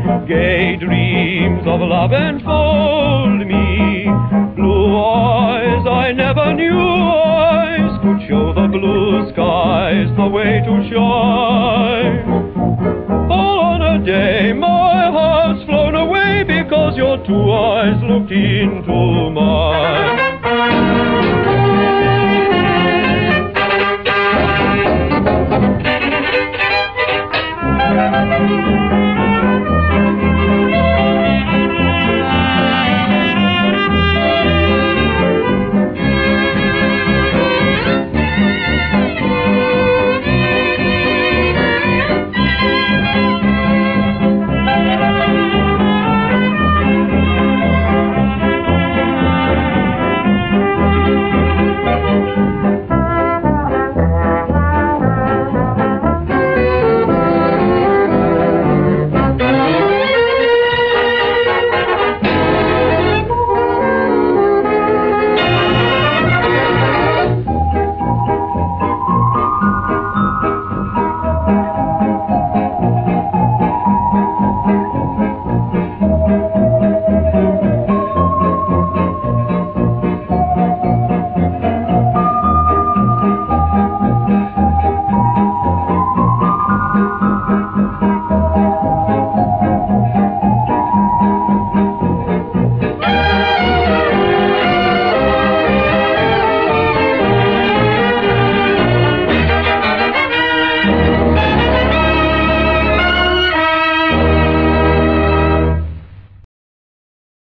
Gay dreams of love enfold me. Blue eyes I never knew eyes could show the blue skies the way to shine. All on a day my heart's flown away because your two eyes looked into mine.